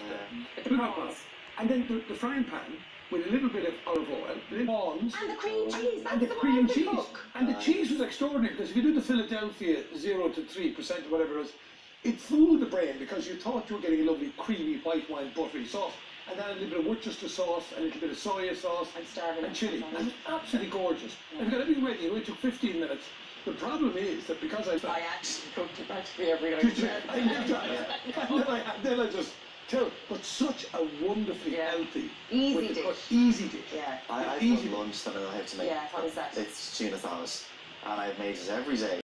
there. And then the frying pan with a little bit of olive oil, prawns, and the cream cheese. And the cream cheese. And the cheese was extraordinary because if you do the Philadelphia 0 to 3% or whatever it was, it fooled the brain because you thought you were getting a lovely creamy white wine buttery sauce. And then a little bit of Worcester sauce, a little bit of soya sauce, and chilli. And it was absolutely gorgeous. And we got everything ready. It only took 15 minutes. The problem is that because I actually cooked it practically every night. Then I just tell, but such a wonderfully healthy, easy dish. Easy dish. I have one lunch that I have to make. Yeah, what is that? It's tuna salad, and I've made it every day.